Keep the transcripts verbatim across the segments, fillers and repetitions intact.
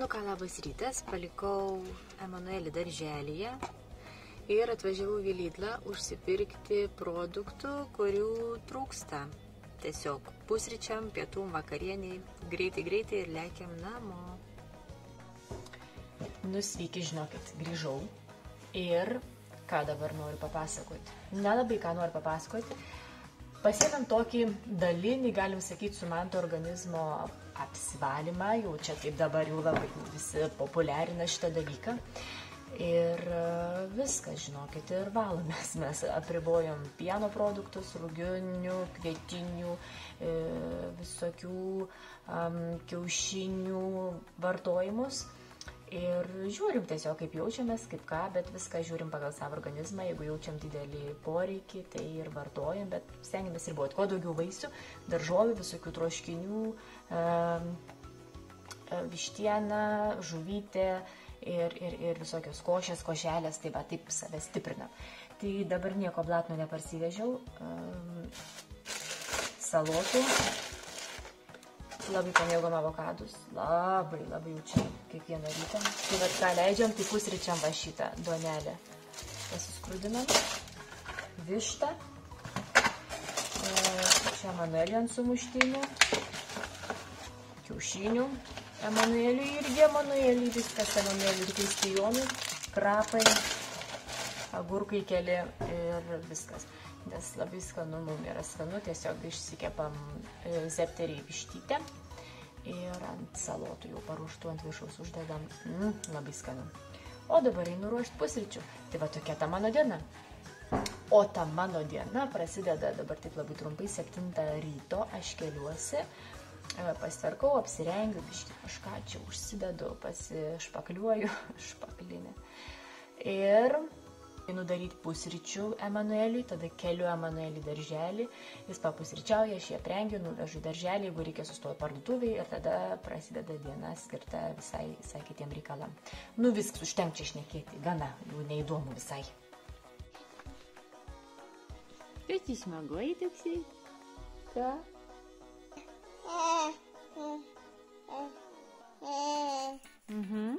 Nu ką, labas rytas, palikau Emanuelį darželyje ir atvažiavau į Lidlą užsipirkti produktų, kurių trūksta. Tiesiog pusryčiam, pietum, vakarieniai, greitai, greitai ir lekiam namo. Nu sveiki, žinokit, grįžau ir ką dabar noriu papasakoti. Nelabai ką noriu papasakoti. Pasiekam tokį dalinį, galim sakyti, sumanto organizmo apsivalymą, jau čia taip dabar jau labai visi populiarina šitą dalyką. Ir viskas, žinokit, ir valomės. Mes apribojom pieno produktus, ruginių, kvietinių, visokių um, kiaušinių vartojimus. Ir žiūrim tiesiog, kaip jaučiamės, kaip ką, bet viską žiūrim pagal savo organizmą. Jeigu jaučiam didelį poreikį, tai ir vartojam, bet stengiamės riboti kuo daugiau vaisių, daržovių, visokių troškinių, vištiena, žuvytė ir, ir, ir visokios košės, košelės, tai va, taip save stiprinam. Tai dabar nieko blatno neparsivežiau, salotų. Labai pamėgom avokadus, labai, labai jaučiam kiekvieną rytą. Tai vat ką leidžiam, tai pusryčiam va šitą duonelę pasiskrudinam, vištą, čia Emanuelį ant sumuštinių, kiaušinių, Emanuelį irgi Emanuelį, viskas Emanuelį ir kristijonui, krapai, agurkai keli ir viskas. Nes labai skanu, mums yra skanu, tiesiog išsikepam zepterį vištytę ir ant salotų jau paruoštų ant viršaus uždedam, mm, labai skanu. O dabar einu ruošti pusryčių. Tai va tokia ta mano diena. O ta mano diena prasideda dabar taip labai trumpai, septintą ryto aš keliuosi, pasitvarkau, apsirengiu, biškį kažką čia užsidedu, pasišpakliuoju, špaklinę. Ir einu daryti pusryčių Emanueliui, tada keliu Emanuelį darželį, jis papusryčiauja, aš jį aprengiu, nuvežu darželį, jeigu reikia sustoju parduotuvėje ir tada prasideda diena skirta visai, visai kitiem reikalam. Nu viskas, užtenk čia šnekėti, gana, jau neįdomu visai. Kas tu smaguoji toksai? Ką? Mhm.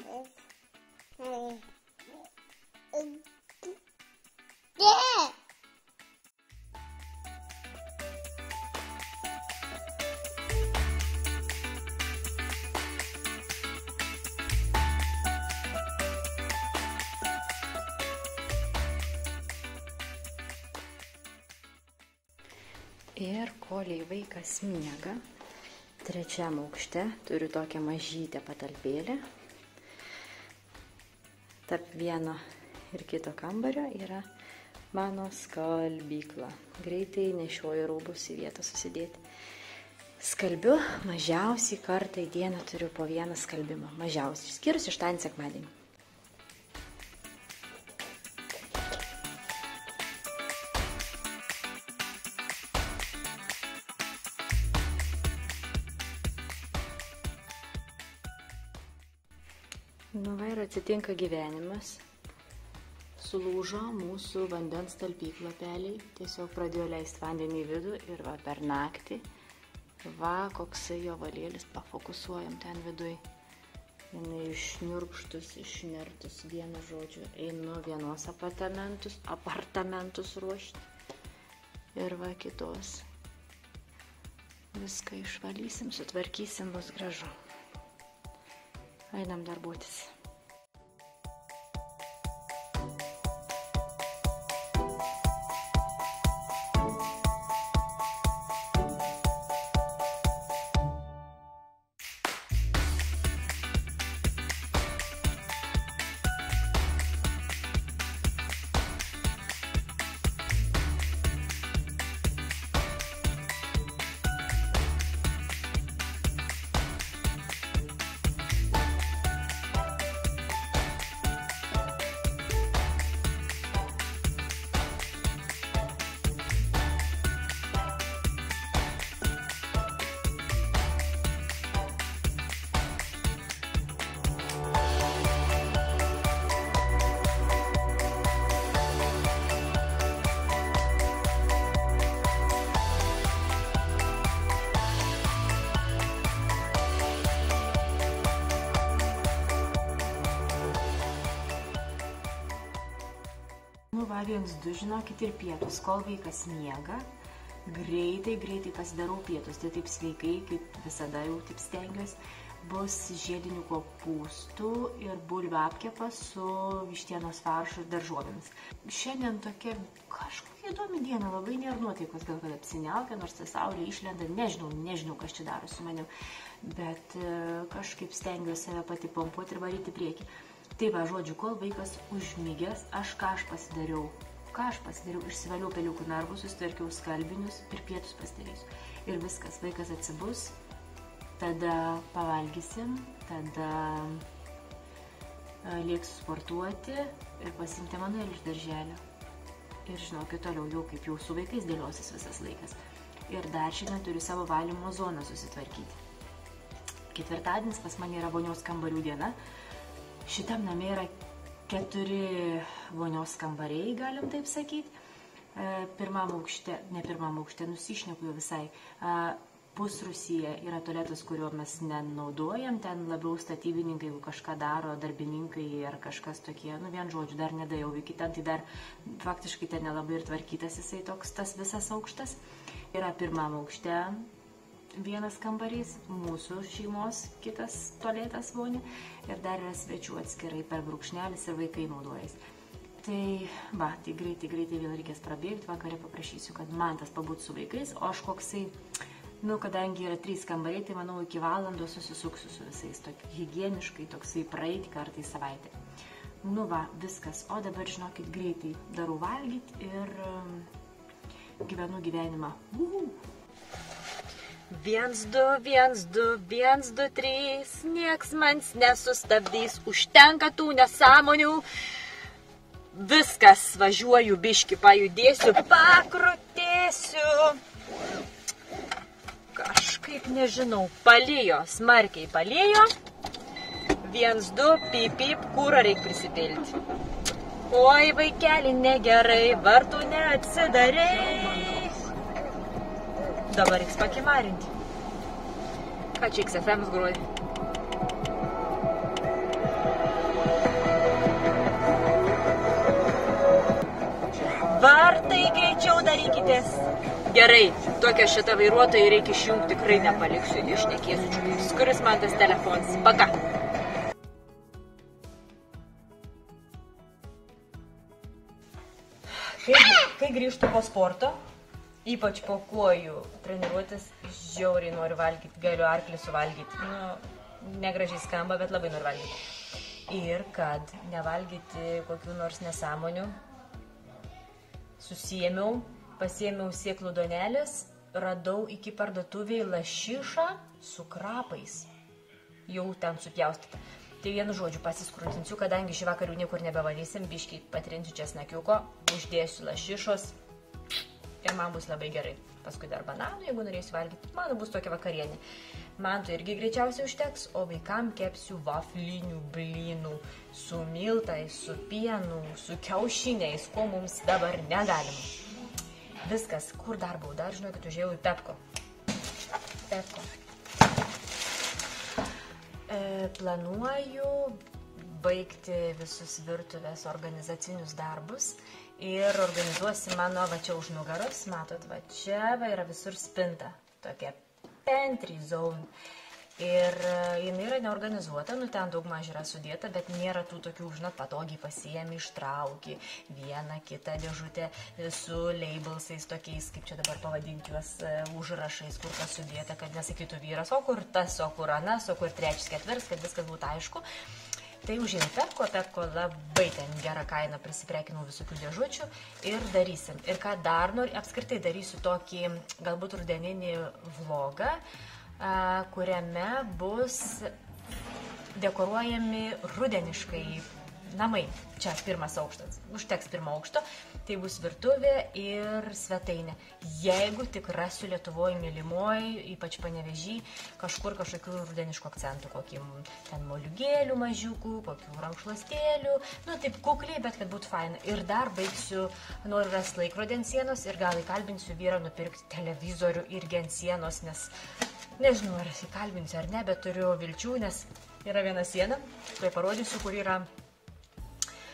Ir koliai vaikas miega, trečiam aukšte turiu tokią mažytę patalpėlę. Tarp vieno ir kito kambario yra mano skalbykla. Greitai nešioju rūbus į vietą susidėti. Skalbiu mažiausiai kartą į dieną turiu po vieną skalbimą. Mažiausiai, išskyrus šeštadienį sekmadienį. Nu va ir atsitinka gyvenimas. Sulūžo mūsų vandens talpyklapeliai, tiesiog pradėjo leisti vandenį į vidų ir va per naktį, va koksai jo valėlis, pafokusuojam ten viduj. Jinai išniurkštus, išnertus, vienu žodžiu, einu vienos apartamentus, apartamentus ruošti ir va kitos. Viską išvalysim, sutvarkysim, bus gražu. Einam darbuotis. viens, du, žinokit, ir pietus, kol vaikas miega, greitai, greitai pasidarau pietus, tai taip sveikai, kaip visada jau taip stengiuosi, bus žiedinių kopūstų ir bulvių apkepas su vištienos faršu ir daržovėmis. Šiandien tokia kažkokia įdomi diena, labai nėra nuotaikos, gal kad apsiniaukia, nors ta saulė išlenda, nežinau, nežinau, kas čia daro su manim, bet kažkaip stengiuosi save pati pompuoti ir varyti priekį. Tai va, žodžiu, kol vaikas užmigęs, aš ką aš pasidariau, ką aš pasidariau, išsivaliau peliukų narvus, susitvarkiau skalbinius ir pietus pasidarysiu. Ir viskas, vaikas atsibus, tada pavalgysim, tada lėksiu sportuoti ir pasiimti Emanuelį iš darželio. Ir žinokit, toliau jau kaip jau su vaikais dėliosis visas laikas. Ir dar šiandien turiu savo valymo zoną susitvarkyti. Ketvirtadienis pas mane yra vonios kambarių diena. Šitam name yra keturi vonios kambariai, galim taip sakyti. Pirmam aukšte, ne pirmam aukšte, nusišneku jau visai. Pusrūsyje yra tualetas, kurio mes nenaudojam, ten labiau statybininkai, jeigu kažką daro, darbininkai ar kažkas tokie, nu vien žodžiu, dar nedėjau iki ten, tai dar faktiškai ten nelabai ir tvarkytas jisai toks, tas visas aukštas. Yra pirmam aukšte vienas kambarys, mūsų šeimos kitas tualetas vonė ir dar yra svečių atskirai per brūkšnelis ir vaikai naudojasi. Tai, va, tai greitai, greitai vėl reikės prabėgti, vakarė paprašysiu, kad man tas pabūt su vaikais, o aš koksai, nu, kadangi yra trys kambariai, tai manau iki valandos susisuksiu su visais, tokia higieniškai, toksai praeiti kartą į savaitę. Nu va, viskas, o dabar, žinokit, greitai darau valgyti ir um, gyvenu gyvenimą. Uhu. Viens, du, viens, du, viens, du, trys, nieks mans nesustabdys, užtenka tų nesąmonių. Viskas, važiuoju biški, pajudėsiu, pakrutėsiu. Kažkaip nežinau, palijo, smarkiai palijo. Viens, du, pip, pip, kūrą reik prisipilti. Oi, vaikeli, negerai, vartų neatsidarei. Dabar reiks pakimarinti. Ką čia X F M groja? Vartai greičiau darykitės. Gerai, tokia šitą vairuotoją reikia išjungti, tikrai nepaliksiu, išnekėsiu čia. Skuris man tas telefonas. Paka. Kai, kai grįžtu po sporto, ypač po kojų treniruotis, žiauriai noriu valgyti, galiu arklį suvalgyti. Nu, negražiai skamba, bet labai noriu valgyti. Ir kad nevalgyti kokių nors nesąmonių, susiėmiau, pasiėmiau sėklų duonelės, radau iki parduotuvėje lašišą su krapais. Jau ten supjaustyta. Tai vienu žodžiu pasiskrūtinsiu, kadangi šį vakarų niekur nebevalysim, biškiai patrinsiu česnakiuko, uždėsiu lašišos ir man bus labai gerai. Paskui dar bananų, jeigu norėsiu valgyti, mano bus tokia vakarienė. Man tai irgi greičiausiai užteks, o vaikam kepsiu vaflinių blynų su miltais, su pienu, su kiaušiniais, ko mums dabar negalima. Viskas, kur dar buvau, dar žinau, kad užėjau į Pepko. Pepko. E, planuoju baigti visus virtuvės organizacinius darbus ir organizuosi mano va čia už nugaros, matot, va čia va yra visur spinta, tokia pantry zone. Ir jinai yra neorganizuota, nu ten daug maž yra sudėta, bet nėra tų tokių, žinot, patogiai pasiėmi, ištrauki vieną kitą dėžutę su labelsais tokiais, kaip čia dabar pavadinti juos, užrašais, kur kas sudėta, kad nesakytų vyras, o kur tas, o kur anas, o kur trečias, ketvirs, kad viskas būtų aišku. Tai užėjau Pepko, Pepko labai ten gerą kainą prisiprekinau visokių dėžučių ir darysim. Ir ką dar noriu, apskritai darysiu tokį galbūt rudeninį vlogą, kuriame bus dekoruojami rudeniškai namai. Čia pirmas aukštas, užteks pirmo aukšto, tai bus virtuvė ir svetainė. Jeigu tik rasiu Lietuvoje mylimoj, ypač Panevėžy, kažkur kažkokių rudeniškų akcentų, kokį ten moliūgėlių mažiukų, kokių rankšluostėlių, nu taip kukliai, bet kad būtų faina. Ir dar baigsiu, noriu rasti laikrodį ant sienos ir gal įkalbinsiu vyrą nupirkti televizorių irgi ant sienos, nes nežinau, ar įkalbinsiu ar ne, bet turiu vilčių, nes yra viena siena, tai parodysiu, kur yra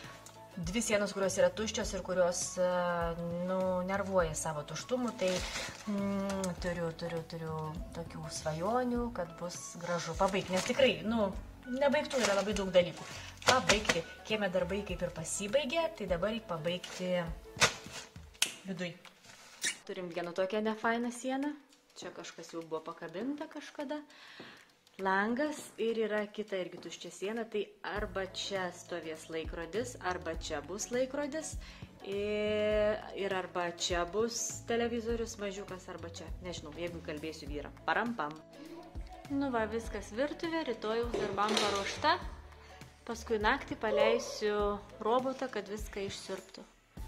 dvi sienos, kurios yra tuščios ir kurios nu, nervuoja savo tuštumu, tai mm, turiu, turiu, turiu tokių svajonių, kad bus gražu pabaigti, nes tikrai, nu, nebaigtų yra labai daug dalykų. Pabaigti, kieme darbai kaip ir pasibaigė, tai dabar reikia pabaigti viduj. Turim vieną tokią nefainą sieną, čia kažkas jau buvo pakabinta kažkada. Langas ir yra kita irgi tuščia siena, tai arba čia stovės laikrodis, arba čia bus laikrodis ir, ir arba čia bus televizorius mažiukas, arba čia, nežinau, jeigu kalbėsiu vyrą. Parampam. Nu va, viskas virtuvė, rytojaus darbam paruošta, paskui naktį paleisiu robotą, kad viską išsiurbtų.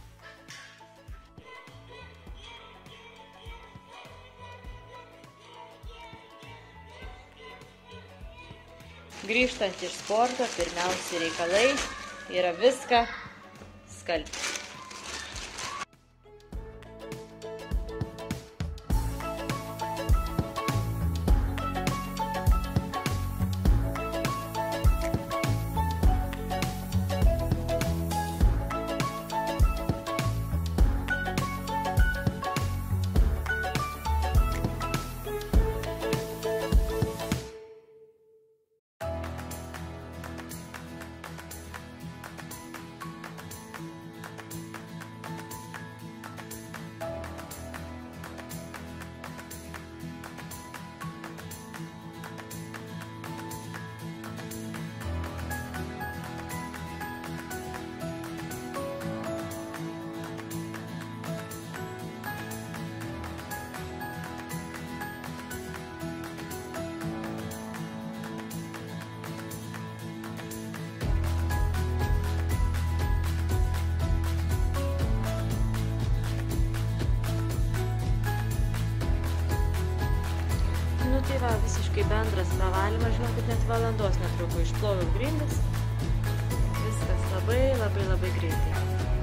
Grįžtant iš sporto, pirmiausia reikalai yra viską skalbti. Tai va, visiškai bendras pravalymas, žinokit, net valandos netruko, išploviau grindis. Viskas labai, labai, labai greitai.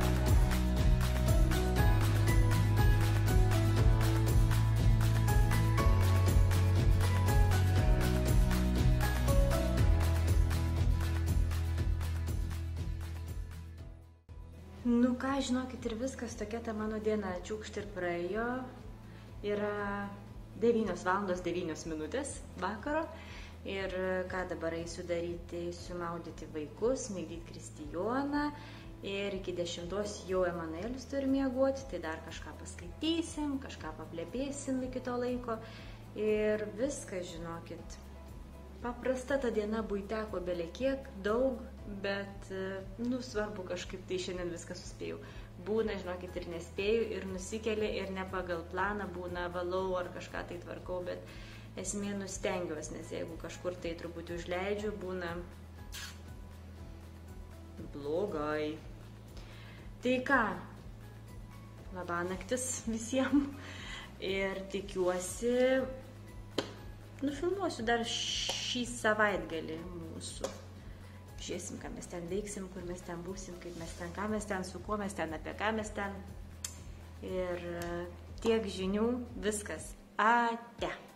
Nu ką, žinokit, ir viskas, tokia ta mano diena, čiūkšt ir praėjo. Yra devynios valandos devynios minutės vakaro ir ką dabar eisiu daryti, eisiu maudyti vaikus, migdyti Kristijoną ir iki dešimtos jau Emanuelis turi miegoti, tai dar kažką paskaitysim, kažką paplėpėsim iki to laiko ir viskas, žinokit. Paprasta ta diena buiteko belekiek, daug, bet, nu, svarbu kažkaip tai šiandien viską suspėjau. Būna, žinokit, ir nespėjau, ir nusikeli, ir ne pagal planą, būna valau ar kažką tai tvarkau, bet esmė nustengiuosi, nes jeigu kažkur tai truputį užleidžiu, būna blogai. Tai ką, labanaktis visiems ir tikiuosi, nufilmuosiu dar šį savaitgalį mūsų. Žiūrėsim, ką mes ten veiksim, kur mes ten būsim, kaip mes ten, ką mes ten, su kuo mes ten, apie ką mes ten. Ir tiek žinių, viskas. Ate.